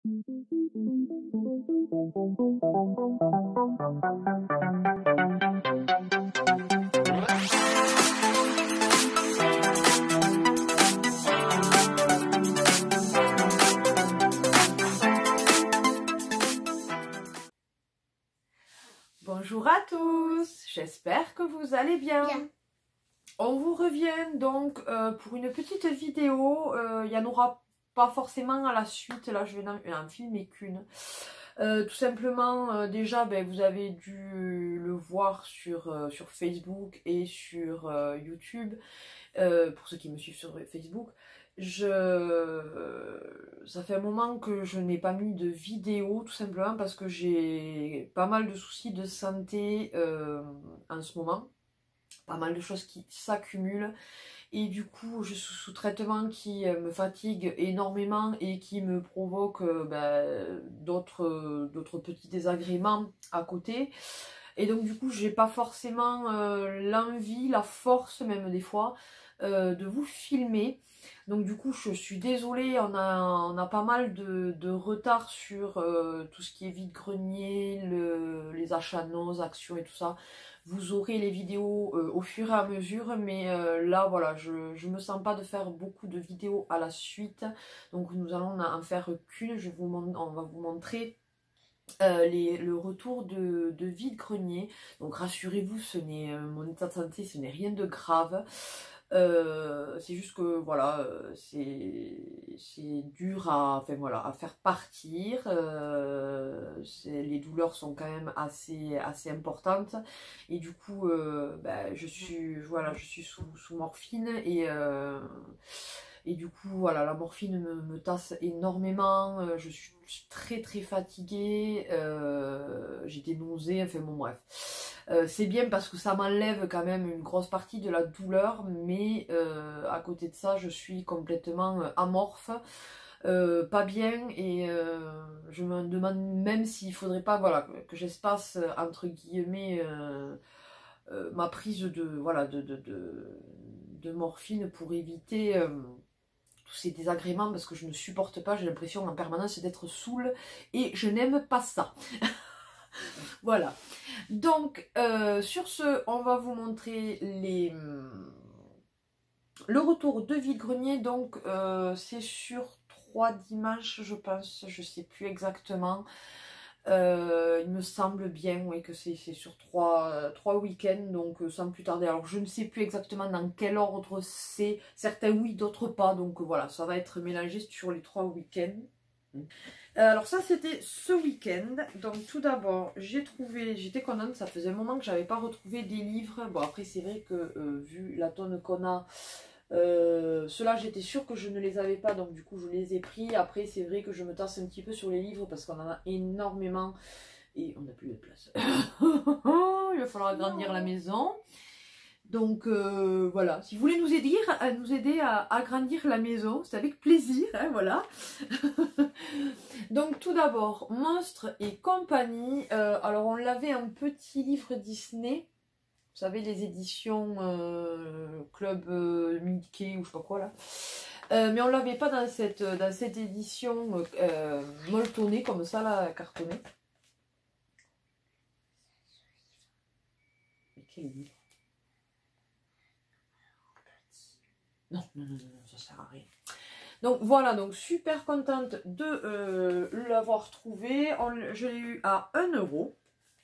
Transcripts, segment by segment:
Bonjour à tous, j'espère que vous allez bien. On vous revient donc pour une petite vidéo, il n'y en aura pas forcément à la suite, là je vais en filmer qu'une. Tout simplement, déjà vous avez dû le voir sur Facebook et sur YouTube, pour ceux qui me suivent sur Facebook. Ça fait un moment que je n'ai pas mis de vidéo, tout simplement parce que j'ai pas mal de soucis de santé en ce moment. Pas mal de choses qui s'accumulent et du coup je suis sous traitement qui me fatigue énormément et qui me provoque d'autres petits désagréments à côté. Et donc du coup j'ai pas forcément l'envie, la force même des fois de vous filmer. Donc du coup je suis désolée, on a pas mal de retard sur tout ce qui est vide-grenier, les achats, nos actions et tout ça. Vous aurez les vidéos au fur et à mesure, mais là voilà, je me sens pas de faire beaucoup de vidéos à la suite. Donc nous allons en faire qu'une, on va vous montrer le retour de vide-grenier. Donc rassurez-vous, mon état de santé, ce n'est rien de grave. C'est juste que voilà, c'est dur à faire partir. Les douleurs sont quand même assez importantes et du coup je suis sous morphine et du coup voilà, la morphine me tasse énormément, je suis très fatiguée, j'ai des nausées, enfin bon bref. C'est bien parce que ça m'enlève quand même une grosse partie de la douleur, mais à côté de ça je suis complètement amorphe, pas bien, et je me demande même s'il faudrait pas que j'espace entre guillemets ma prise de morphine pour éviter tous ces désagréments, parce que je ne supporte pas, j'ai l'impression en permanence d'être saoule et je n'aime pas ça. Voilà, donc sur ce, on va vous montrer le retour de vide-grenier. Donc c'est sur 3 dimanches je pense, je sais plus exactement. Il me semble bien, oui, que c'est sur 3 week-ends, donc sans plus tarder. Alors je ne sais plus exactement dans quel ordre c'est, certains oui, d'autres pas, donc voilà, ça va être mélangé sur les 3 week-ends. Alors ça c'était ce week-end. Donc tout d'abord j'étais contente, ça faisait un moment que j'avais pas retrouvé des livres. Bon après c'est vrai que vu la tonne qu'on a, ceux-là j'étais sûre que je ne les avais pas, donc du coup je les ai pris. Après c'est vrai que je me tasse un petit peu sur les livres parce qu'on en a énormément et on n'a plus de place. Il va falloir agrandir la maison. Donc voilà, si vous voulez nous aider à agrandir la maison, c'est avec plaisir, hein, voilà. Donc tout d'abord, Monstres et compagnie. Alors on l'avait un petit livre Disney, vous savez les éditions Club Mickey ou je sais pas quoi là. Mais on l'avait pas dans cette édition molletonnée comme ça là, cartonnée. Mais quel livre? Non, ça sert à rien. Donc voilà, donc super contente de l'avoir trouvé. Je l'ai eu à 1 €.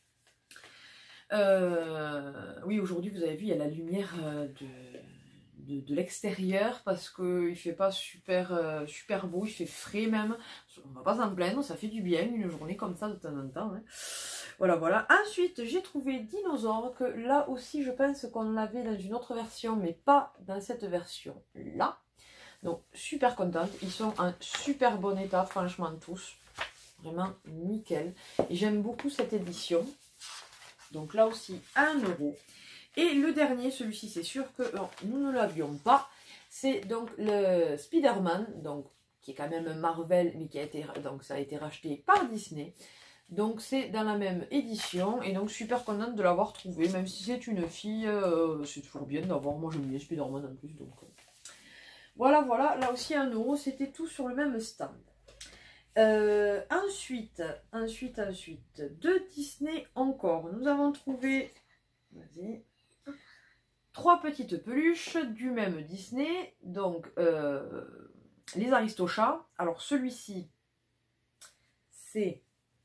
Oui, aujourd'hui vous avez vu, il y a la lumière de l'extérieur parce qu'il ne fait pas super beau, il fait frais même. On va pas s'en plaindre, ça fait du bien une journée comme ça de temps en temps, hein. Voilà. Ensuite, j'ai trouvé Dinosaure, que là aussi je pense qu'on l'avait dans une autre version, mais pas dans cette version-là. Donc super contente, ils sont en super bon état, franchement tous, vraiment nickel. Et j'aime beaucoup cette édition. Donc là aussi 1 €. Et le dernier, celui-ci c'est sûr que nous ne l'avions pas. C'est donc le Spider-Man, donc qui est quand même un Marvel, mais donc ça a été racheté par Disney. Donc c'est dans la même édition et donc super contente de l'avoir trouvé, même si c'est une fille, c'est toujours bien d'avoir. Moi j'aime bien Spider-Man en plus, donc voilà, là aussi 1 €, c'était tout sur le même stand. Ensuite, de Disney encore. Nous avons trouvé, vas-y, 3 petites peluches du même Disney. Donc, les Aristochats. Alors, celui-ci, c'est...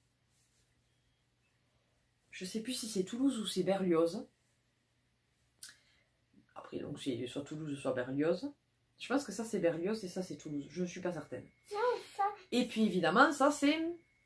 Je sais plus si c'est Toulouse ou c'est Berlioz. Après, donc, c'est soit Toulouse, soit Berlioz. Je pense que ça, c'est Berlioz et ça, c'est Toulouse. Je ne suis pas certaine. Et puis, évidemment, ça, c'est...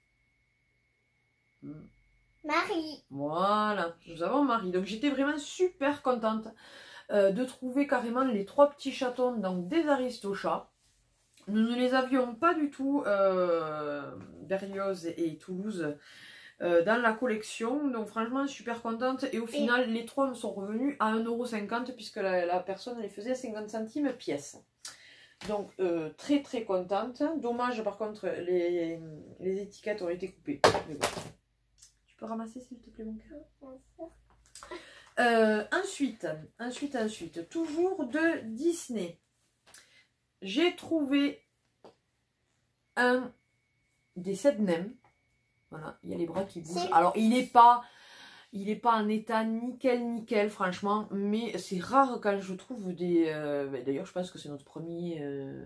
Marie. Voilà, nous avons Marie. Donc, j'étais vraiment super contente de trouver carrément les 3 petits chatons, donc des Aristochats. Nous ne les avions pas du tout, Berlioz et Toulouse, dans la collection. Donc, franchement, super contente. Et au final, les 3 me sont revenus à 1,50 € puisque la personne les faisait à 50 centimes pièce. Donc, très très contente. Dommage, par contre, les étiquettes ont été coupées. Mais bon. Tu peux ramasser, s'il te plaît, mon cœur? Ensuite, toujours de Disney. J'ai trouvé un des 7 nems. Voilà, il y a les bras qui bougent. Alors, il n'est pas en état nickel, franchement. Mais c'est rare quand je trouve des... D'ailleurs, je pense que c'est notre premier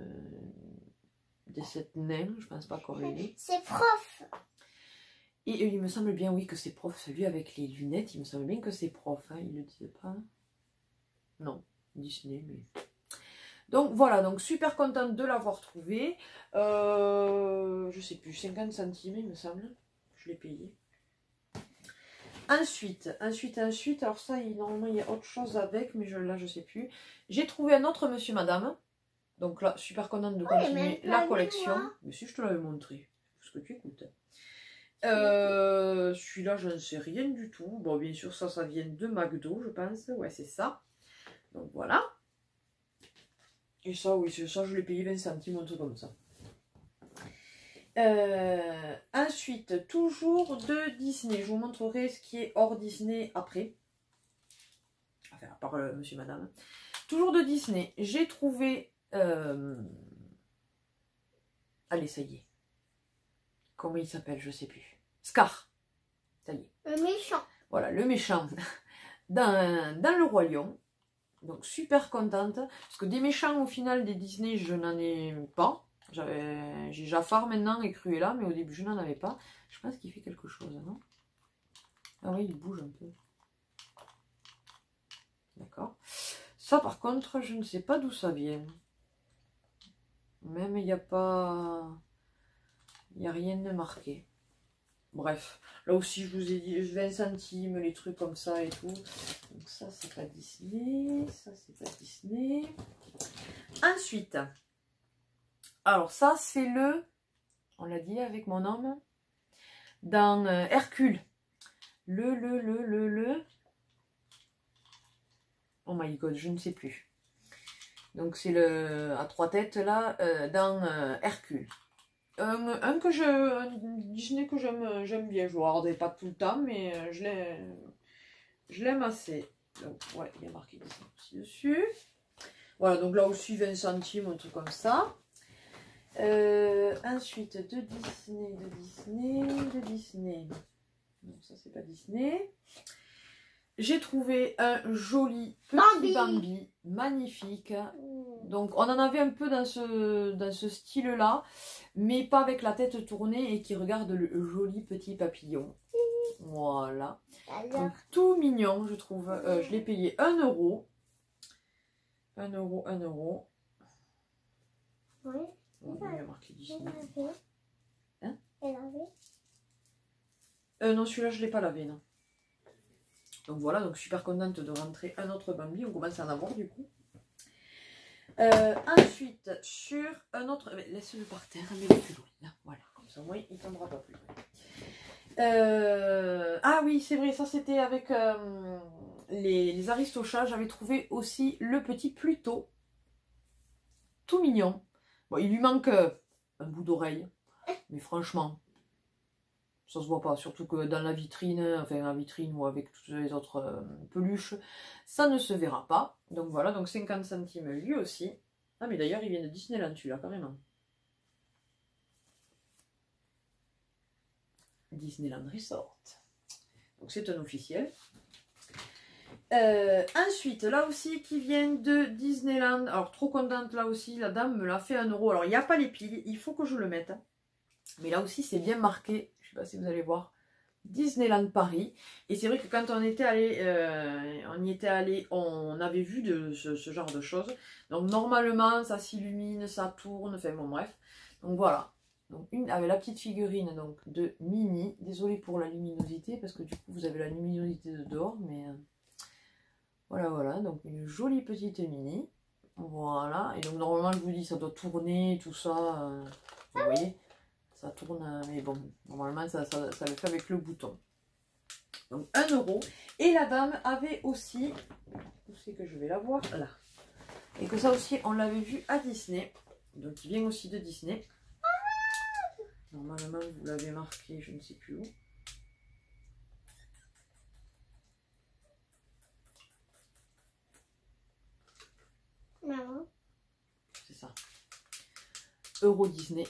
des 7 nems. Je pense pas qu'on l'ait. C'est prof. Et il me semble bien, oui, que c'est prof. Celui avec les lunettes, il me semble bien que c'est prof. Hein, il le disait pas. Non, Disney, mais... Donc voilà, donc super contente de l'avoir trouvé. Je sais plus, 50 centimes, il me semble. Je l'ai payé. Ensuite, alors ça, normalement, il y a autre chose avec, mais là, je sais plus. J'ai trouvé un autre Monsieur Madame. Donc là, super contente de continuer la collection. Mais si je te l'avais montré, ce que tu écoutes. Celui-là, je ne sais rien du tout. Bon, bien sûr, ça vient de McDo, je pense. Ouais, c'est ça. Donc voilà. Et ça, oui, ça, je l'ai payé 20 centimes, un truc comme ça. Ensuite, toujours de Disney. Je vous montrerai ce qui est hors Disney après. Enfin, à part Monsieur Madame. Toujours de Disney. J'ai trouvé... Allez, ça y est. Comment il s'appelle? Je sais plus. Scar. Ça y est. Le méchant. Voilà, le méchant. dans le Roi Lion. Donc, super contente. Parce que des méchants, au final, des Disney, je n'en ai pas. J'ai Jafar maintenant et Cruella, mais au début, je n'en avais pas. Je pense qu'il fait quelque chose, non? Ah oui, il bouge un peu. D'accord. Ça, par contre, je ne sais pas d'où ça vient. Même, il n'y a pas... Il n'y a rien de marqué. Bref, là aussi, je vous ai dit 20 centimes, les trucs comme ça et tout. Donc ça, c'est pas Disney. Ça, c'est pas Disney. Ensuite, alors ça, c'est le... On l'a dit avec mon homme. Dans Hercule. Oh my god, je ne sais plus. Donc c'est le... à 3 têtes, là, dans Hercule. Un Disney que j'aime bien. Je ne regarde pas tout le temps, mais je l'aime assez. Donc, ouais, il y a marqué Disney aussi dessus. Voilà, donc là aussi 20 centimes, un truc comme ça. Ensuite, de Disney. Non, ça c'est pas Disney. J'ai trouvé un joli petit Bambi, magnifique. Donc on en avait un peu dans ce style-là, mais pas avec la tête tournée et qui regarde le joli petit papillon. Voilà. Donc tout mignon, je trouve. Je l'ai payé 1 €. 1 €. Oui. Il y a marqué Disney. Hein? Non, celui-là, je ne l'ai pas lavé, non. Donc voilà, donc super contente de rentrer un autre Bambi. On commence à en avoir, du coup. Ensuite, sur un autre... Laisse-le par terre, mets-le plus loin. Là, voilà, comme ça, moi, il ne tombera pas plus loin. Ah oui, c'est vrai, ça, c'était avec les Aristochats. J'avais trouvé aussi le petit Pluto. Tout mignon. Bon, il lui manque un bout d'oreille. Mais franchement, ça se voit pas. Surtout que dans la vitrine, enfin la vitrine ou avec toutes les autres peluches, ça ne se verra pas. Donc voilà, donc 50 centimes lui aussi. Ah mais d'ailleurs, il vient de Disneyland celui-là, carrément. Disneyland Resort. Donc c'est un officiel. Ensuite, là aussi, qui vient de Disneyland. Alors, trop contente là aussi. La dame me l'a fait à 1 €. Alors, il n'y a pas les piles. Il faut que je le mette. Mais là aussi, c'est bien marqué. Je ne sais pas si vous allez voir. Disneyland Paris. Et c'est vrai que quand on était allé, on y était allé, on avait vu ce genre de choses. Donc, normalement, ça s'illumine, ça tourne. Enfin, bon, bref. Donc, voilà. Donc, une avec la petite figurine donc, de Minnie. Désolée pour la luminosité. Parce que du coup, vous avez la luminosité de dehors. Mais... voilà, voilà, donc une jolie petite Minnie. Voilà, et donc normalement je vous dis ça doit tourner, tout ça. Vous voyez, ça tourne, mais bon, normalement ça le fait avec le bouton. Donc 1 €. Et la dame avait aussi, où c'est que je vais la voir? Là. Et que ça aussi on l'avait vu à Disney. Donc il vient aussi de Disney. Normalement vous l'avez marqué, je ne sais plus où. Maman. C'est ça. Euro Disney.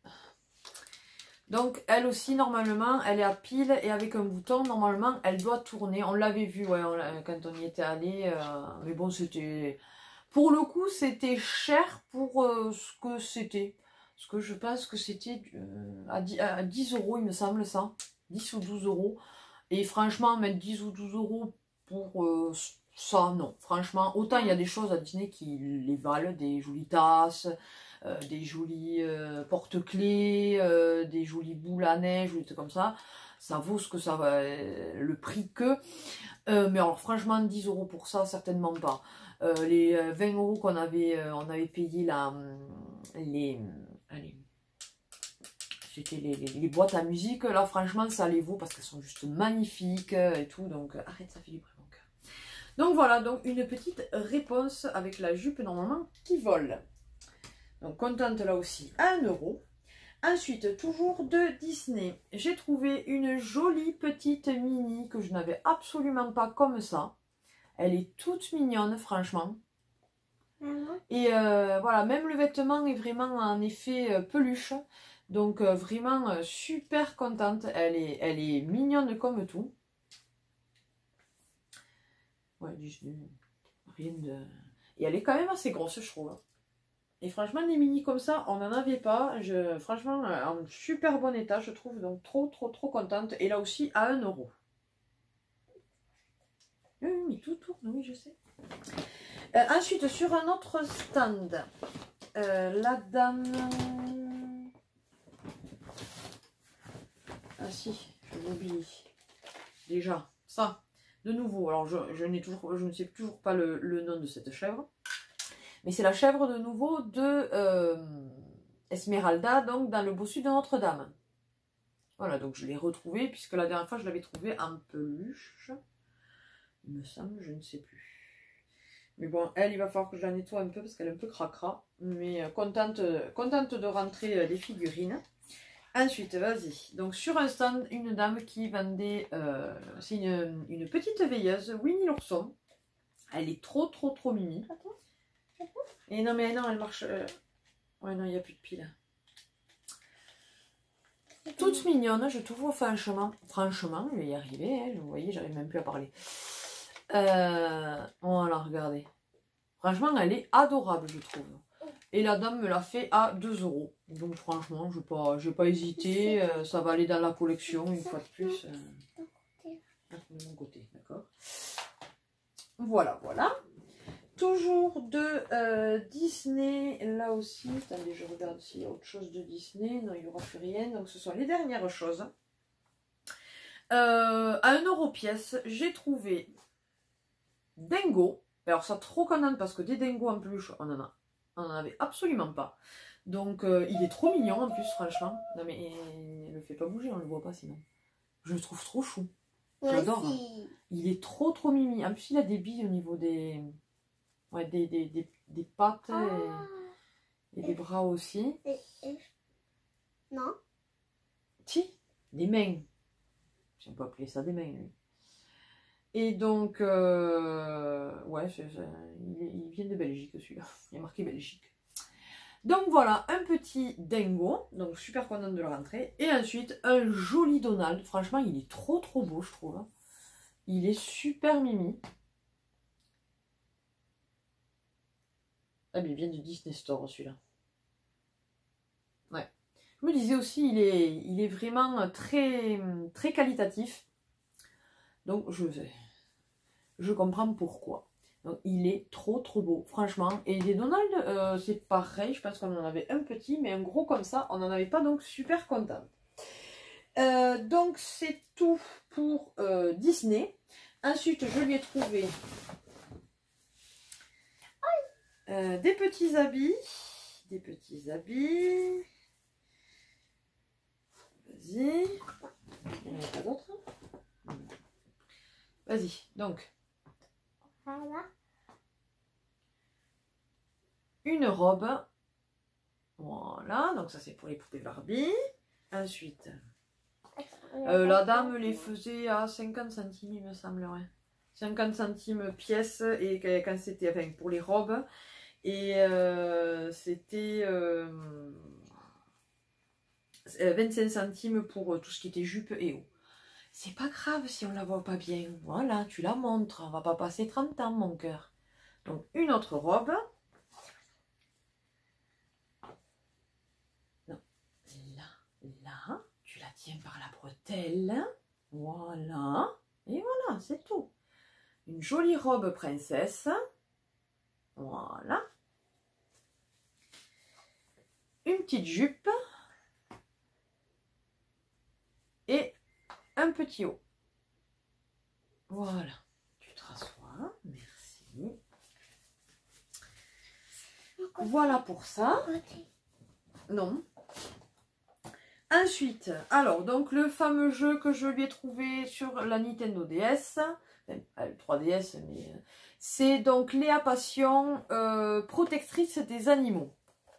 Donc elle aussi normalement elle est à pile et avec un bouton normalement elle doit tourner. On l'avait vu ouais, quand on y était allé. Mais bon c'était... Pour le coup c'était cher pour ce que c'était. Parce que je pense que c'était à 10 € il me semble ça. 10 ou 12 €. Et franchement mettre 10 ou 12 € pour... ça, non. Franchement, autant il y a des choses à Disney qui les valent, des jolies tasses, des jolies porte-clés, des jolies boules à neige, ou des trucs comme ça. Ça vaut ce que ça va, le prix que. Mais alors, franchement, 10 € pour ça, certainement pas. Les 20 € qu'on avait, on avait payé là, allez, c'était les boîtes à musique. Là, franchement, ça les vaut parce qu'elles sont juste magnifiques et tout. Donc, arrête, ça fait du bruit. Donc voilà, donc une petite réponse avec la jupe normalement qui vole. Donc contente là aussi à 1 €. Ensuite, toujours de Disney, j'ai trouvé une jolie petite Minnie que je n'avais absolument pas comme ça. Elle est toute mignonne franchement. Et voilà, même le vêtement est vraiment en effet peluche. Donc vraiment super contente. Elle est mignonne comme tout. Ouais, Disney, rien de... Et elle est quand même assez grosse, je trouve. Et franchement, les mini comme ça, on n'en avait pas. Franchement, en super bon état, je trouve. Donc, trop contente. Et là aussi, à 1 €. Oui, mais tout tourne, oui, je sais. Ensuite, sur un autre stand, la dame... Ah si, je l'oublie. Déjà, ça... De nouveau, alors je ne sais toujours pas le nom de cette chèvre. Mais c'est la chèvre de nouveau de Esmeralda, donc dans le bossu de Notre-Dame. Voilà, donc je l'ai retrouvée, puisque la dernière fois je l'avais trouvée en peluche. Il me semble, je ne sais plus. Mais bon, elle, il va falloir que je la nettoie un peu, parce qu'elle est un peu cracra. Mais contente de rentrer les figurines. Ensuite, vas-y. Donc, sur un stand, une dame qui vendait... c'est une petite veilleuse, Winnie l'ourson. Elle est trop mimi. Et non, mais non, elle marche... Ouais, non, il n'y a plus de pile. Toute mignonne, je trouve, franchement. Franchement, je vais y arriver. Hein, vous voyez, j'arrive même plus à parler. Voilà, regardez. Franchement, elle est adorable, je trouve. Et la dame me l'a fait à 2 €. Donc franchement, je n'ai pas hésité. Ça va aller dans la collection une fois de plus. De mon côté, d'accord. Voilà, voilà. Toujours de Disney, là aussi. Attendez, je regarde s'il y a autre chose de Disney. Non, il n'y aura plus rien. Donc ce sont les dernières choses. À 1 € pièce, j'ai trouvé Dingo. Alors ça, trop contente parce que des dingos en peluche, on en avait absolument pas. Donc il est trop mignon en plus, franchement. Non mais il le fait pas bouger, on le voit pas sinon. Je le trouve trop chou. J'adore. Hein. Il est trop mimi. En plus il a des billes au niveau des... Ouais, des pattes et des bras aussi. Non. Si, des mains. Si on peut appeler ça des mains, lui. Et donc, ouais, il vient de Belgique celui-là. Il y a marqué Belgique. Donc voilà, un petit dingo, donc super contente de le rentrer. Et ensuite, un joli Donald. Franchement, il est trop beau, je trouve. Il est super mimi. Ah mais il vient du Disney Store celui-là. Ouais. Je me disais aussi, il est vraiment très qualitatif. Donc je comprends pourquoi. Donc il est trop beau, franchement. Et les Donald, c'est pareil, je pense qu'on en avait un petit, mais un gros comme ça, on n'en avait pas, donc super content. Donc c'est tout pour Disney. Ensuite, je lui ai trouvé des petits habits. Vas-y. Il n'y en a pas d'autres. Vas-y, donc. Voilà. Une robe. Voilà, donc ça c'est pour les poupées Barbie. Ensuite, la dame les faisait à 50 centimes, il me semblerait. 50 centimes pièce, et quand c'était, enfin pour les robes. Et c'était 25 centimes pour tout ce qui était jupe et haut. C'est pas grave si on la voit pas bien. Voilà, tu la montres. On va pas passer 30 ans, mon cœur. Donc, une autre robe. Non. Là, tu la tiens par la bretelle. Voilà. Et voilà, c'est tout. Une jolie robe princesse. Voilà. Une petite jupe. Et un petit haut. Voilà. Tu te rassois. Merci. Voilà pour ça. Non. Ensuite, alors, donc le fameux jeu que je lui ai trouvé sur la Nintendo DS, enfin, le 3DS, mais c'est donc Léa Passion, protectrice des animaux.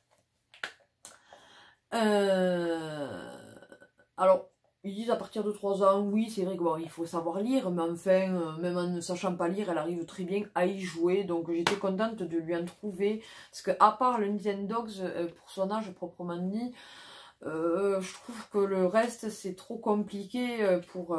Alors, ils disent à partir de 3 ans, oui, c'est vrai qu'il faut savoir lire, mais enfin, même en ne sachant pas lire, elle arrive très bien à y jouer. Donc j'étais contente de lui en trouver, parce que à part le Nintendogs, pour son âge proprement dit, je trouve que le reste c'est trop compliqué pour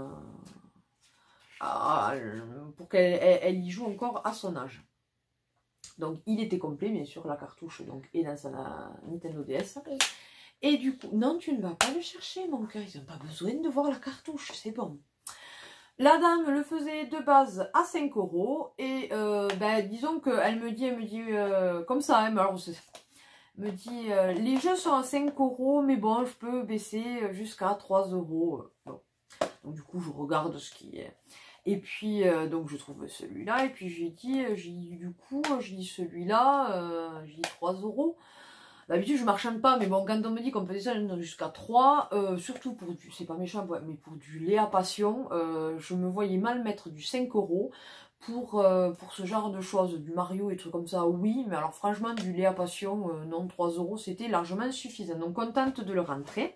qu'elle y joue encore à son âge. Donc il était complet bien sûr, la cartouche donc, et dans sa Nintendo DS. Et du coup, non, tu ne vas pas le chercher mon cœur, ils n'ont pas besoin de voir la cartouche, c'est bon. La dame le faisait de base à 5 €. Et ben, disons qu'elle me dit comme ça, hein, mais alors me dit les jeux sont à 5 €, mais bon, je peux baisser jusqu'à 3 €. Bon. Donc du coup, je regarde ce qui est. Et puis, donc je trouve celui-là, et puis j'ai dit du coup, je dis celui-là, j'ai dit 3 €. D'habitude, je marchande pas, mais bon, quand on me dit qu'on peut descendre jusqu'à 3, surtout pour du, c'est pas méchant, mais pour du Léa Passion, je me voyais mal mettre du 5 € pour ce genre de choses, du Mario et trucs comme ça, oui, mais alors franchement, du Léa Passion, non, 3 € c'était largement suffisant. Donc, contente de le rentrer.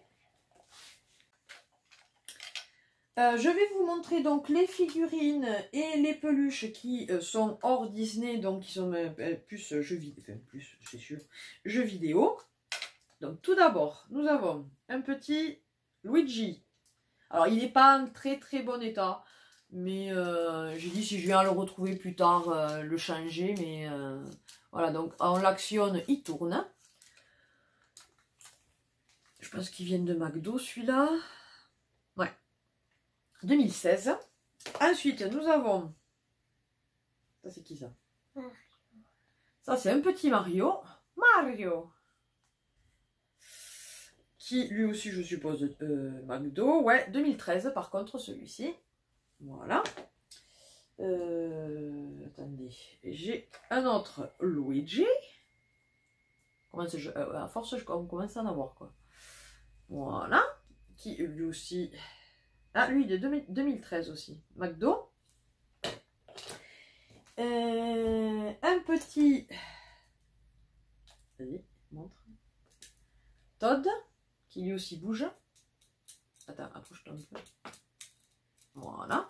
Je vais vous montrer donc les figurines et les peluches qui sont hors Disney, donc qui sont plus jeux vidéo, enfin plus c'est sûr, jeux vidéo. Donc tout d'abord, nous avons un petit Luigi. Alors il n'est pas en très bon état, mais j'ai dit si je viens le retrouver plus tard, le changer, mais voilà, donc on l'actionne, il tourne. Je pense qu'il vient de McDo celui-là. Ouais. 2016. Ensuite, nous avons... Ça, c'est qui ça? Mario. Ça, c'est un petit Mario. Mario! Qui, lui aussi, je suppose, McDo. Ouais, 2013, par contre, celui-ci. Voilà. Attendez. J'ai un autre Luigi. Comment à force, on commence à en avoir, quoi. Voilà. Qui, lui aussi... Ah, lui, de 2013 aussi. McDo. Un petit... Vas-y, montre. Todd, qui lui aussi bouge. Attends, approche-toi un peu. Voilà.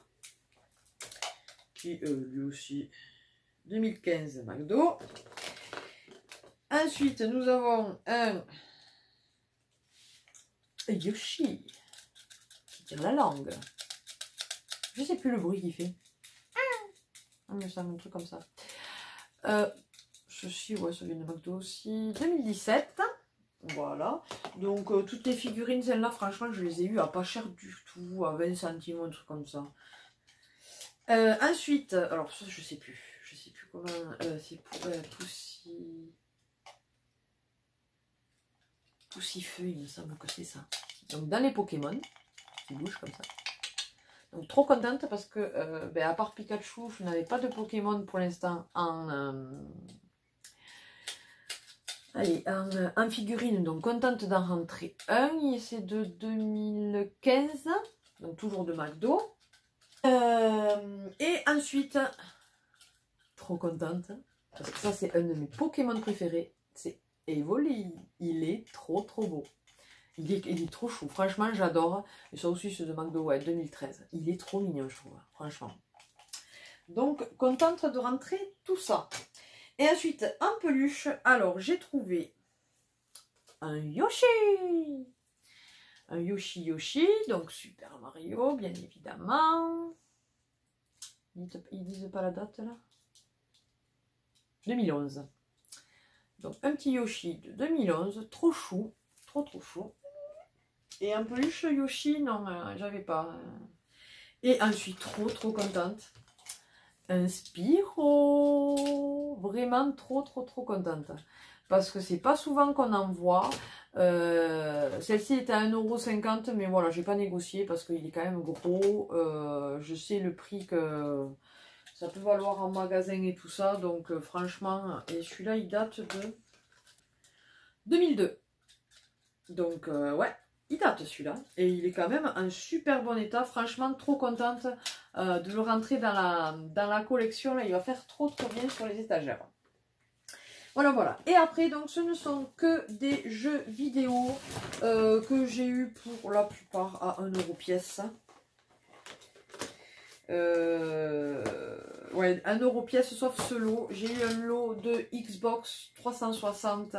Qui, lui aussi, 2015, McDo. Ensuite, nous avons un Yoshi qui tire la langue. Je sais plus le bruit qu'il fait. Ah, mais c'est un truc comme ça. Ceci, ouais, ça vient de McDo aussi. 2017. Voilà. Donc, toutes les figurines, celles-là, franchement, je les ai eues à pas cher du tout, à 20 centimes, un truc comme ça. Ensuite, alors ça, je sais plus. Je sais plus comment. C'est pour Poussifeu, il me semble que c'est ça. Donc, dans les Pokémon, qui bougent comme ça. Donc, trop contente parce que, ben, à part Pikachu, je n'avais pas de Pokémon pour l'instant en figurine. Donc, contente d'en rentrer un. C'est de 2015. Donc, toujours de McDo. Et ensuite, trop contente. Parce que ça, c'est un de mes Pokémon préférés. C'est Evoli. Il est trop beau. Il est trop chou, franchement j'adore. Et ça aussi c'est de McDo, ouais, 2013. Il est trop mignon je trouve, franchement. Donc contente de rentrer tout ça. Et ensuite en peluche, alors j'ai trouvé un Yoshi. Un Yoshi, donc Super Mario bien évidemment. Ils disent pas la date là. 2011. Donc un petit Yoshi de 2011, trop chou, trop chou. Et un peluche Yoshi, non, j'avais pas. Et ensuite, trop contente. Un Spyro. Vraiment trop contente. Parce que c'est pas souvent qu'on en voit. Celle-ci était à 1,50 €, mais voilà, j'ai pas négocié parce qu'il est quand même gros. Je sais le prix que ça peut valoir en magasin et tout ça. Donc franchement, et celui-là, il date de 2002. Donc ouais. Il date celui-là et il est quand même en super bon état. Franchement, trop contente de le rentrer dans la collection. Là, il va faire trop bien sur les étagères. Voilà. Et après, donc, ce ne sont que des jeux vidéo que j'ai eu pour la plupart à 1 € pièce. Ouais, 1 € pièce sauf ce lot. J'ai eu un lot de Xbox 360.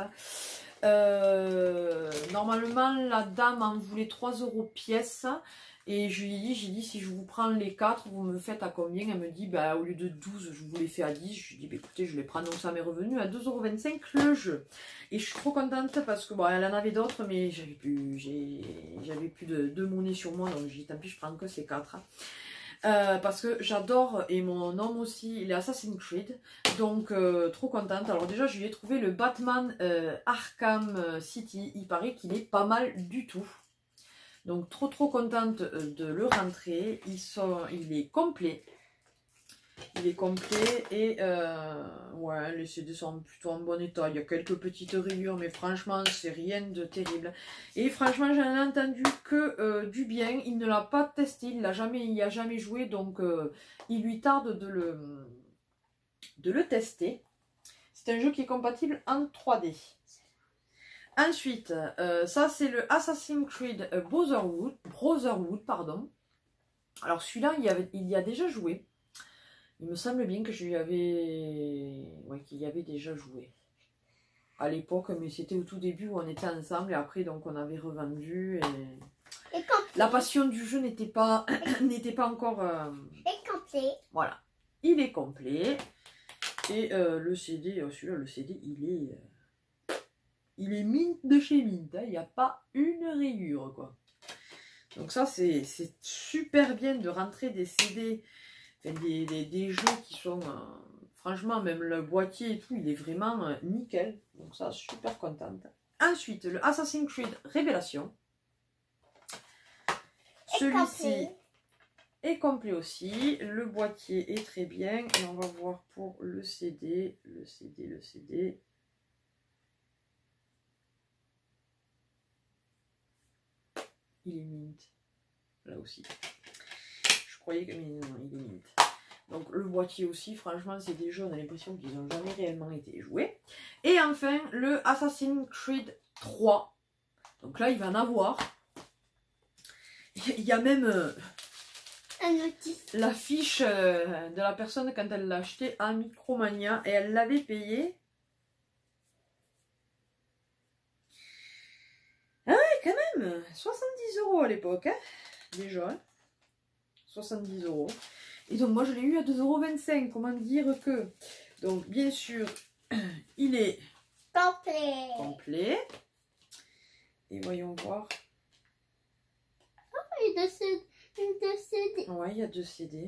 Normalement la dame en voulait 3 € pièce et je lui ai dit si je vous prends les 4 vous me faites à combien? Elle me dit bah au lieu de 12 je vous les fais à 10. Je lui ai dit bah, écoutez je les prends, donc ça m'est revenu à 2,25 € le jeu et je suis trop contente parce que bon elle en avait d'autres mais j'avais plus de monnaie sur moi, donc j'ai dit tant pis je prends que ces 4. Parce que j'adore, et mon homme aussi, il est Assassin's Creed, donc trop contente. Alors déjà je lui ai trouvé le Batman Arkham City, il paraît qu'il est pas mal du tout. Donc trop contente de le rentrer, il est complet. Il est complet et ouais, les CD sont plutôt en bon état. Il y a quelques petites rayures, mais franchement, c'est rien de terrible. Et franchement, j'en ai entendu que du bien. Il ne l'a pas testé, il n'y a jamais joué, donc il lui tarde de le tester. C'est un jeu qui est compatible en 3D. Ensuite, ça c'est le Assassin's Creed Brotherhood, pardon. Alors celui-là, il y a déjà joué. Il me semble bien que je lui avais... Ouais, qu'il y avait déjà joué. À l'époque, mais c'était au tout début où on était ensemble et après, donc, on avait revendu et la passion du jeu n'était pas encore... Et complet. Voilà. Il est complet. Et le CD, celui-là, le CD, il est mint de chez Mint. Hein. Il n'y a pas une rayure, quoi. Donc ça, c'est super bien de rentrer des CD... Des jeux qui sont franchement, même le boîtier et tout, il est vraiment nickel, donc ça, super contente. Ensuite, le Assassin's Creed Révélation, celui-ci est complet aussi, le boîtier est très bien et on va voir pour le CD, le CD, il est mint là aussi. Je croyais que mais non, il est mint. Donc le boîtier aussi, franchement, c'est des jeux, on a l'impression qu'ils n'ont jamais réellement été joués. Et enfin, le Assassin's Creed 3. Donc là, il va en avoir. Il y a même la fiche de la personne quand elle l'a acheté à Micromania. Et elle l'avait payé 70 € à l'époque, hein, déjà. Hein, 70 €. Et donc moi je l'ai eu à 2,25 €. Comment dire que... Donc bien sûr, il est complet. Et voyons voir. Oh, il y a 2 CD. Ouais, il y a 2 CD.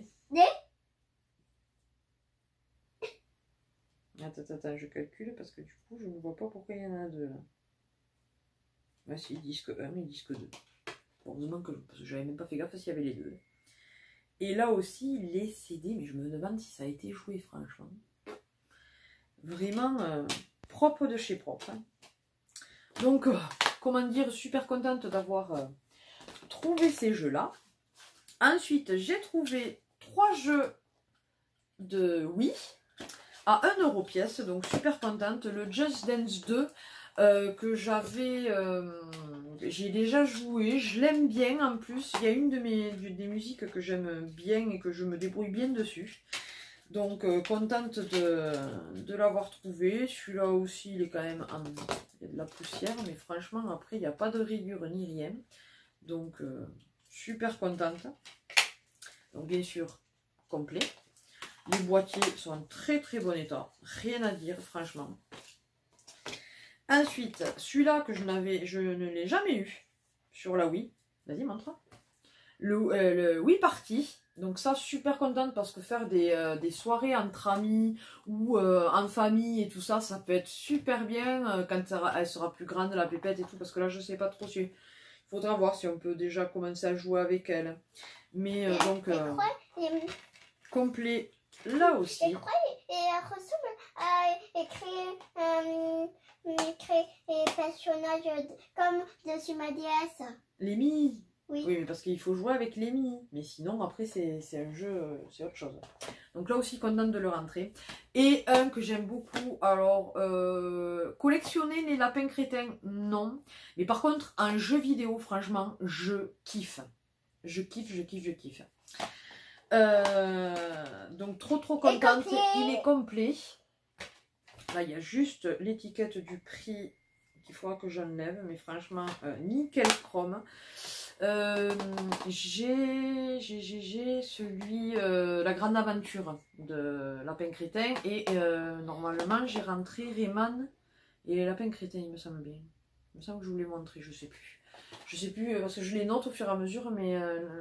Attends, je calcule parce que du coup, je ne vois pas pourquoi il y en a 2 là. Ah si, disque 1 et disque 2. Heureusement que j'avais même pas fait gaffe s'il y avait les deux. Et là aussi, les CD, mais je me demande si ça a été joué, franchement. Vraiment propre de chez propre. Hein. Donc, comment dire, super contente d'avoir trouvé ces jeux-là. Ensuite, j'ai trouvé 3 jeux de Wii à 1 € pièce, donc super contente. Le Just Dance 2 que j'avais, j'ai déjà joué, je l'aime bien en plus. Il y a une des musiques que j'aime bien et que je me débrouille bien dessus. Donc contente de l'avoir trouvé. Celui-là aussi, il est quand même il y a de la poussière, mais franchement après il n'y a pas de rayures ni rien. Donc super contente. Donc bien sûr complet. Les boîtiers sont en très très bon état, rien à dire franchement. Ensuite, celui-là que je ne l'ai jamais eu sur la Wii. Vas-y, montre. Le Wii Party. Donc ça, super contente parce que faire des soirées entre amis ou en famille et tout ça, ça peut être super bien quand elle sera plus grande, la pépette et tout. Parce que là, je sais pas trop si... Il faudra voir si on peut déjà commencer à jouer avec elle. Mais donc, complet là aussi. Et elle ressemble à écrire les personnages comme dessus ma DS. Les Mii. Oui. Oui, mais parce qu'il faut jouer avec les Mii. Mais sinon, après, c'est un jeu, c'est autre chose. Donc là aussi, contente de le rentrer. Et un que j'aime beaucoup, alors, collectionner les lapins crétins, non. Mais par contre, un jeu vidéo, franchement, je kiffe. Je kiffe. Donc trop contente, il est complet. Là il y a juste l'étiquette du prix qu'il faudra que j'enlève, mais franchement nickel chrome. J'ai celui la grande aventure de Lapin Crétin et normalement j'ai rentré Rayman et les Lapins Crétins, il me semble bien. Il me semble que je vous l'ai montré, je sais plus parce que je les note au fur et à mesure, mais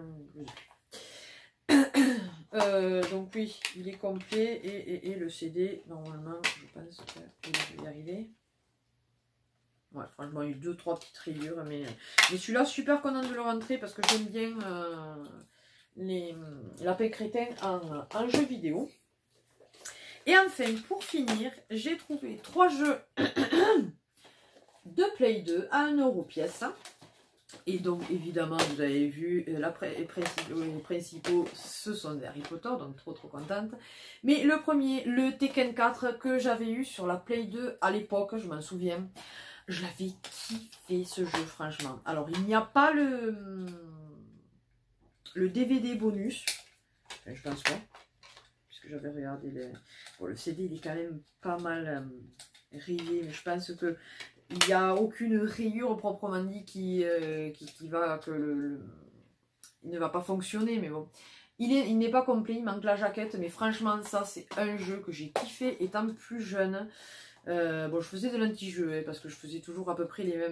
donc oui, il est complet et le CD, normalement, je pense que je vais y arriver. Ouais, franchement, il y a eu 2-3 petites rayures, mais celui-là, super contente de le rentrer parce que j'aime bien les lapins crétins en jeu vidéo. Et enfin, pour finir, j'ai trouvé 3 jeux de Play 2 à 1 € pièce. Et donc évidemment vous avez vu les principaux ce sont des Harry Potter, donc trop contente. Mais le premier, le Tekken 4 que j'avais eu sur la Play 2 à l'époque, je m'en souviens, je l'avais kiffé ce jeu franchement. Alors il n'y a pas le DVD bonus, enfin, je pense pas, puisque j'avais regardé bon, le CD il est quand même pas mal rayé, mais je pense que il n'y a aucune rayure proprement dit qui va que il ne va pas fonctionner, mais bon. Il n'est pas complet, il manque la jaquette, mais franchement ça c'est un jeu que j'ai kiffé étant plus jeune. Bon je faisais de l'anti-jeu hein, parce que je faisais toujours à peu près les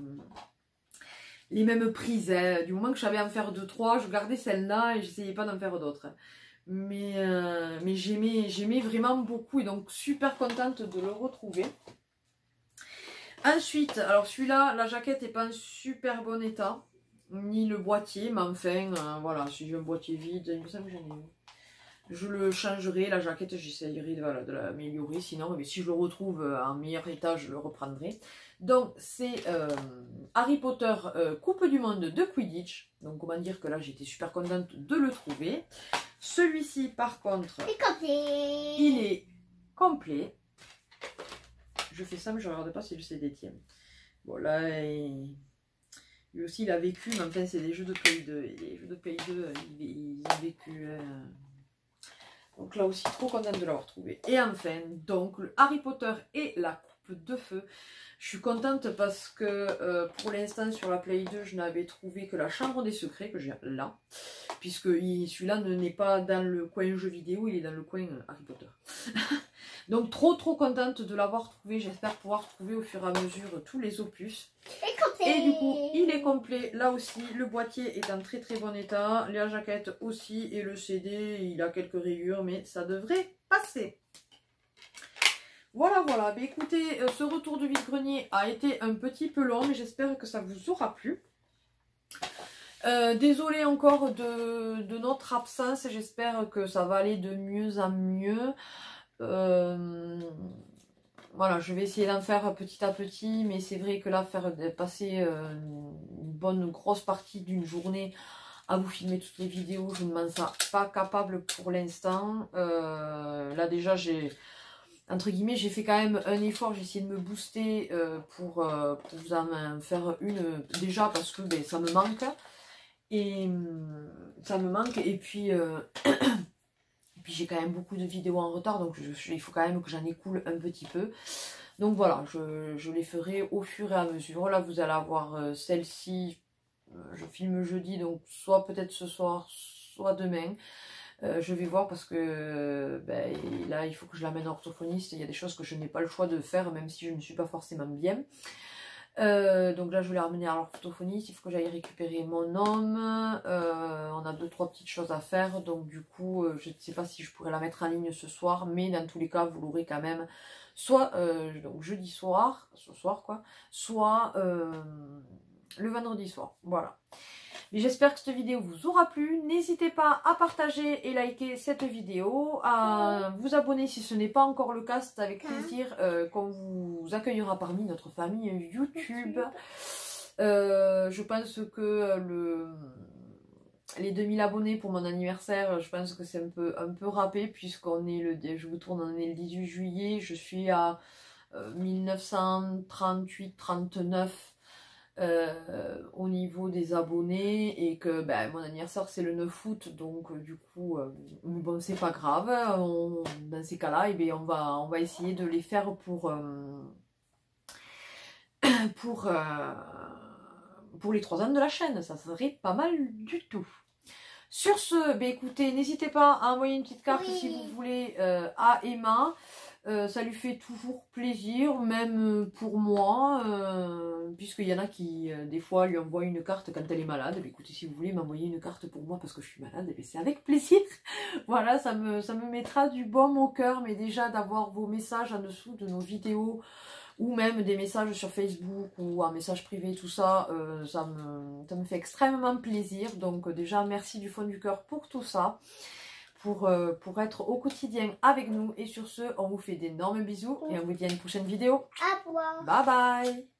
mêmes prises. Hein. Du moment que je savais en faire 2-3, je gardais celle-là et j'essayais pas d'en faire d'autres. Mais j'aimais vraiment beaucoup et donc super contente de le retrouver. Ensuite, alors celui-là, la jaquette n'est pas en super bon état, ni le boîtier, mais enfin, voilà, si j'ai un boîtier vide, il me semble que j'en ai eu. Je le changerai, la jaquette, j'essayerai de l'améliorer, sinon, mais si je le retrouve en meilleur état, je le reprendrai. Donc, c'est Harry Potter Coupe du Monde de Quidditch. Donc, comment dire que là, j'étais super contente de le trouver. Celui-ci, par contre, il est complet. Je fais ça, mais je ne regarde pas si le CD tient. Bon, là, lui aussi, il a vécu, mais enfin, c'est des jeux de Play 2. Et les jeux de Play 2, ils ont vécu. Donc là aussi, trop contente de l'avoir trouvé. Et enfin, donc, le Harry Potter et la de feu. Je suis contente parce que pour l'instant sur la Play 2 je n'avais trouvé que la chambre des secrets que j'ai là. Puisque celui-là n'est pas dans le coin jeux vidéo, il est dans le coin Harry Potter. Donc trop contente de l'avoir trouvé. J'espère pouvoir trouver au fur et à mesure tous les opus. Et du coup il est complet là aussi. Le boîtier est en très bon état. La jaquette aussi. Et le CD il a quelques rayures mais ça devrait passer. Voilà. Bah, écoutez, ce retour de vide-grenier a été un petit peu long mais j'espère que ça vous aura plu. Désolée encore de notre absence, j'espère que ça va aller de mieux en mieux. Voilà, je vais essayer d'en faire petit à petit, mais c'est vrai que là, passer une bonne grosse partie d'une journée à vous filmer toutes les vidéos, je ne m'en sens pas capable pour l'instant. Là déjà, entre guillemets, j'ai fait quand même un effort, j'ai essayé de me booster pour vous en faire une déjà parce que ben, ça me manque. Et puis, puis j'ai quand même beaucoup de vidéos en retard, donc il faut quand même que j'en écoule un petit peu. Donc voilà, je les ferai au fur et à mesure. Là, vous allez avoir celle-ci, je filme jeudi, donc soit peut-être ce soir, soit demain. Je vais voir parce que ben, là, il faut que je l'amène orthophoniste. Il y a des choses que je n'ai pas le choix de faire, même si je ne suis pas forcément bien. Donc là je vais la ramener à l'orthophoniste, il faut que j'aille récupérer mon homme, on a 2-3 petites choses à faire, donc du coup je ne sais pas si je pourrais la mettre en ligne ce soir, mais dans tous les cas vous l'aurez quand même, soit donc jeudi soir, ce soir quoi, soit le vendredi soir, voilà. J'espère que cette vidéo vous aura plu. N'hésitez pas à partager et liker cette vidéo, à vous abonner si ce n'est pas encore le cas. C'est avec plaisir qu'on vous accueillera parmi notre famille YouTube. Je pense que les 2000 abonnés pour mon anniversaire, je pense que c'est un peu râpé puisqu'on est je vous tourne, on est le 18 juillet. Je suis à 1938-39. Au niveau des abonnés et que ben, mon anniversaire c'est le 9 août donc du coup bon c'est pas grave, dans ces cas là et bien, on va essayer de les faire pour les 3 ans de la chaîne, ça serait pas mal du tout. Sur ce, ben, écoutez, n'hésitez pas à envoyer une petite carte si vous voulez à Emma. Ça lui fait toujours plaisir, même pour moi, puisqu'il y en a qui, des fois, lui envoient une carte quand elle est malade. Mais écoutez, si vous voulez m'envoyer une carte pour moi parce que je suis malade, c'est avec plaisir. Voilà, ça me mettra du baume au cœur, mais déjà d'avoir vos messages en dessous de nos vidéos, ou même des messages sur Facebook, ou un message privé, tout ça, ça me fait extrêmement plaisir. Donc déjà, merci du fond du cœur pour tout ça. Pour être au quotidien avec nous. Et sur ce, on vous fait d'énormes bisous et on vous dit à une prochaine vidéo. Au revoir. Bye bye.